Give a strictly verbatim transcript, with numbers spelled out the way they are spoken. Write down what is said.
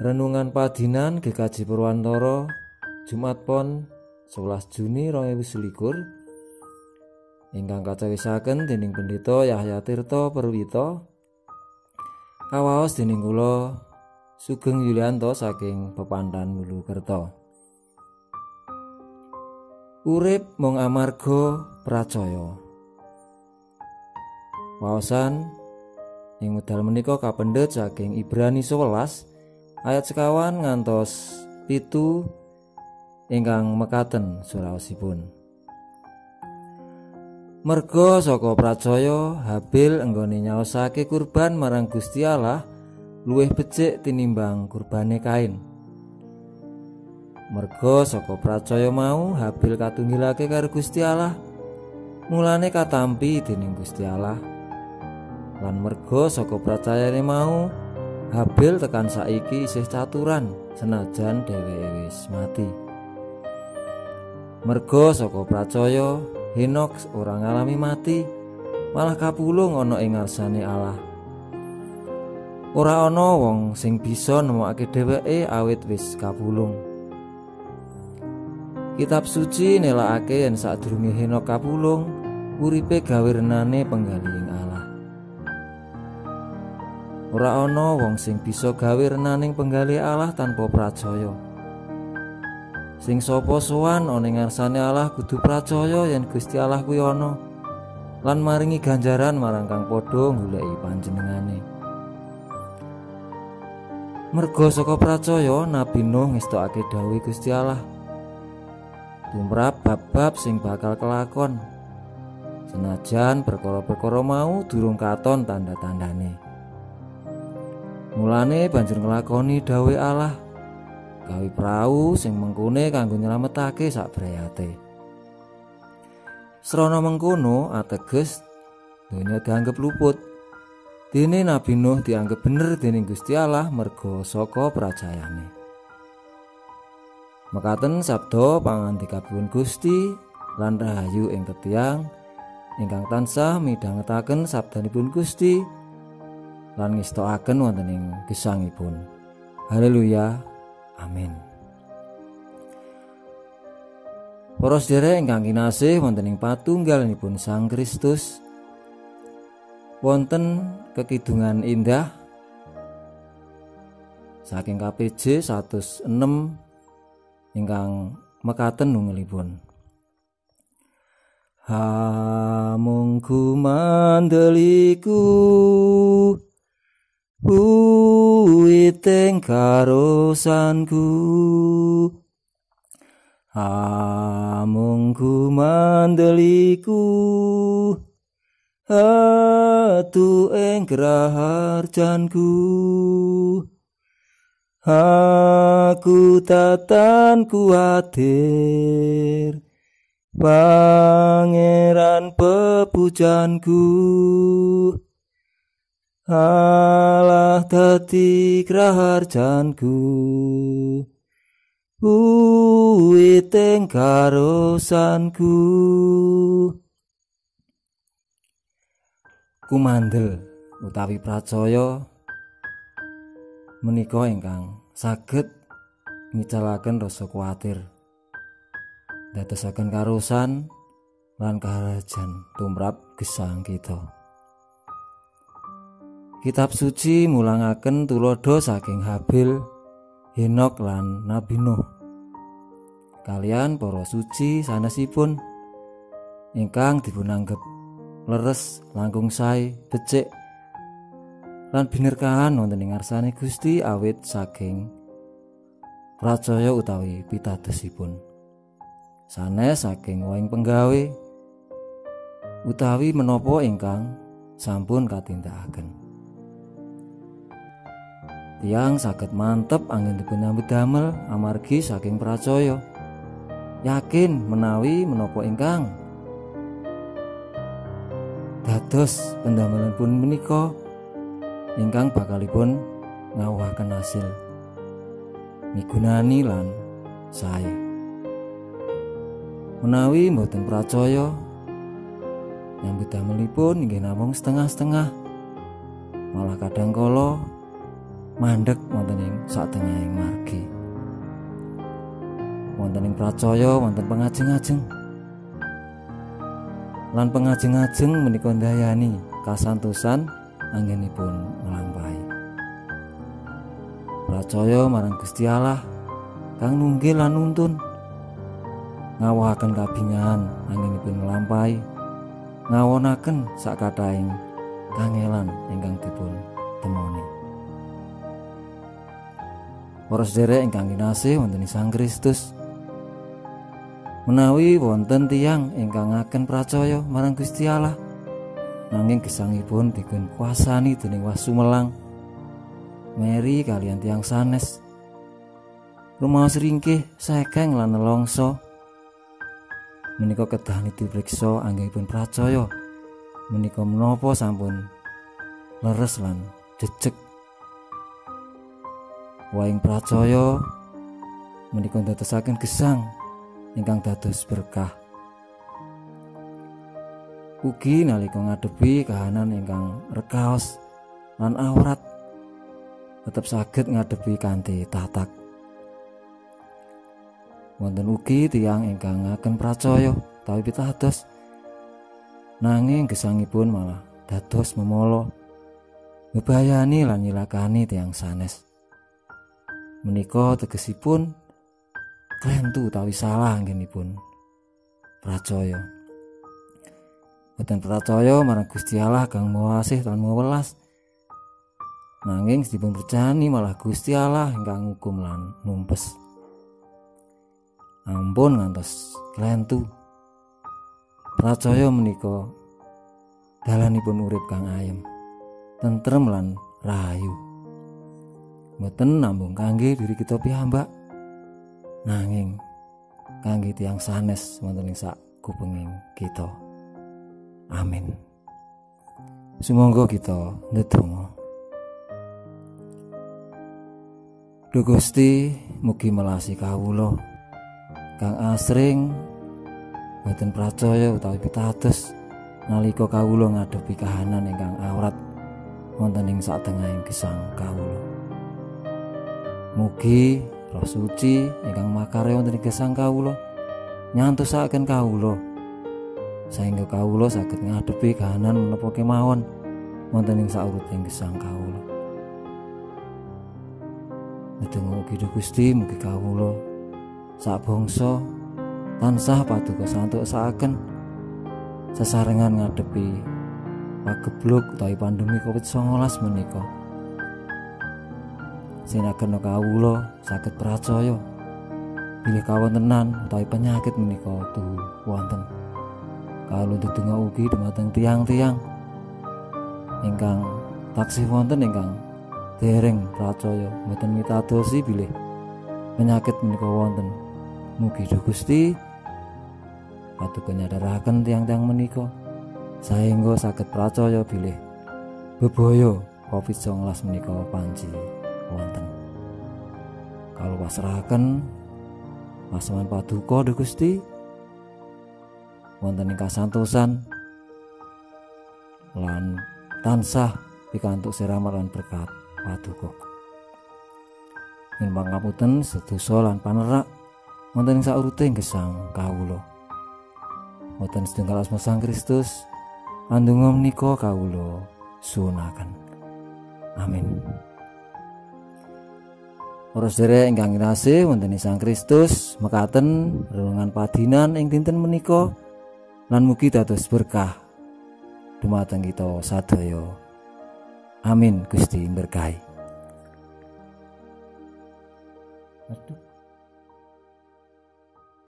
Renungan Padinan G K J Purwantara Jumat Pon sewelas Juni dua ribu selikur ingkang kacawisaken dening Pendeta Yahya Tirta Perwita kawaos dening kula Sugeng Yulianto saking Pepandan Mulukerto. Urip mung amarga pracaya. Waosan ing medal menika kapendhet saking Ibrani sewelas ayat sekawan ngantos pitu ingkang mekaten suraosipun. Merga saka pracaya Habil enggone nyaosake kurban marang Gusti Allah luwih becik tinimbang kurbane Kain. Merga saka pracaya mau Habil katunggilake karo Gusti Allah, mulane katampi dening Gusti Allah. Lan merga saka pracayane mau Habil tekan saiki isih caturan senajan dheweke wis mati. Merga saka pracaya Henok ora ngalami mati, malah kapulung ana ing ngarsane Allah. Ora ana wong sing bisa nemokake dheweke awit wis kapulung. Kitab suci nelakake yen sadurunge Henok kapulung, uripe gawe renane penggali ing Allah. Ora ana wong sing bisa gawe renaning penggali Allah tanpa pracaya. Sing sapa sowan ana ing ngarsane Allah kudu pracaya yen Gusti Allah kuwi ana lan maringi ganjaran marang kang padha goleki panjenengane. Merga saka pracaya Nabi Nuh ngestokake dawuh Gusti Allah tumrap bab-bab sing bakal kelakon, senajan perkara-perkara mau durung katon tanda-tandane. Mulane banjur nglakoni dawuh Allah, gawe prau sing mengkune kanggo nyelametake sak brayate. Srana mengkono ateges donya dianggep luput. Dene Nabi Nuh dianggep bener dening Gusti Allah merga saka pracayane. Mekaten sabda pangandikapun Gusti lan rahayu ing tetiang ingkang tansah midhangetaken sabdanipun Gusti lan ngestokaken wonten ing gesangipun. Haleluya. Amin. Para sedherek ingkang kinasih wonten ing patunggalanipun Sang Kristus, wonten kekidungan indah saking K P J seratus enam ingkang mekaten nungelipun. Hamungku mandeliku uiteng karosanku, hamungku mandeliku atu ing graharjanku. Aku tatan kuatir pangeran pepujanku, Allah dadi graharjanku, uiteng karosanku. Kumandel utawi pracaya menika ingkang saged ngicalaken rasa kuwatir, dadosaken karosan lan kaharajan tumrap gesang kita. Kitab suci mulangaken tulodo saking Habil, Henok lan Nabi Nuh kalian para suci sanesipun ingkang dipunanggep leres, langkung sae, becik lan binerkahan wonten ing ngarsane Gusti awit saking pracaya utawi pitadosipun. Sanes saking wong penggawe utawi menapa ingkang sampun katindakaken. Tiyang saged mantep anggen dipun nyambut damel amargi saking pracaya, yakin menawi menapa ingkang dados pendamelanipun menika ingkang bakalipun ngawuhaken hasil migunani lan sae. Menawi mboten pracaya, nyambut damelipun inggih namung setengah-setengah, malah kadang kala mandheg wonten ing satengahing margi. Wonten ing pracaya wonten pengajeng-ajeng. Lan pengajeng-ajeng menika ndayani kasantosan anggenipun nglampahi. Pracaya marang Gusti Allah kang nunggil lan nuntun, ngawuhaken kabingahan anggenipun nglampahi, ngawonaken sakataing kangelan ingkang dipun temoni. Para sedherek ingkang kinasih wonten Sang Kristus, menawi wonten tiyang ingkang ngaken pracaya marang Gusti Allah nanging gesangipun dipun kuasani dening wasumelang meri kalian tiyang sanes, rumaos ringkih sekeng lan nelongso, menika kedah dipriksa anggenipun pracaya menika menapa sampun leres lan jejeg. Waing pracaya menika ndadosaken gesang ingkang dados berkah. Ugi nalika ngadepi kahanan ingkang rekaos lan awrat tetep saged ngadepi kanthi tatak. Wonten ugi tiyang ingkang ngaken pracaya utawi pitados nanging gesangipun malah dados memala, mbebayani lan nyilakani tiyang sanes. Menika tegesipun klentu utawi salah anggenipun pracaya. Boten pracaya marang Gusti Allah kang Maha Asih lan Maha Welas, nanging dipun percayani malah Gusti Allah ingkang ngukum lan numpes. Ampun ngantos klentu. Pracaya menika dalanipun urip kang ayem, tentrem lan rahayu. Mboten namung kangge diri kita piyambak, nanging kangge tiyang sanes wonten ing sak kupenging kita. Amin. Sumangga kita ndedonga. Duh Gusti, mugi melasi kawula kang asring boten pracaya utawi pitados nalika kawula ngadepi kahanan ingkang awrat wonten ing satengahing gesang kawula. Mugi Roh Suci ingkang makarya wonten ing gesang kawula nyantosaken kawula sehingga kawula saged ngadepi kahanan menapa kemawon wonten ing sauruting gesang kawula. Ndedonga ugi Duh Gusti, mugi kawula sak bangsa tansah paduka santosaken sesarengan ngadepi pageblug utawi pandemi covid nineteen menika. Sinaken kawula saged pracaya bilih kawontenan utawi penyakit menika tuhu wonten. Kawula ndedonga ugi dumateng tiyang-tiyang ingkang taksih wonten ingkang dereng pracaya mboten mitadosi bilih penyakit menika wonten. Mugi Duh Gusti paduka nyadaraken tiyang-tiyang menika saengga saged pracaya bilih bebaya covid nineteen menika panci wonten. Kalau pasrahaken pasaman paduka Duh Gusti wonten ing kasantosan lan tansah pikantuk siramat lan berkat paduka. Ing pangapunten sedoso lan panerak wonten ing sauruting gesang kawula. Wonten setunggal asma Sang Kristus andunga menika kawula suwunaken. Amin. Para sedherek ingkang kinasih wonten ing Sang Kristus, mekaten renungan padinan ing dinten menika lan mugi dados berkah dumateng kita sadaya. Amin. Gusti berkahi. Aduh.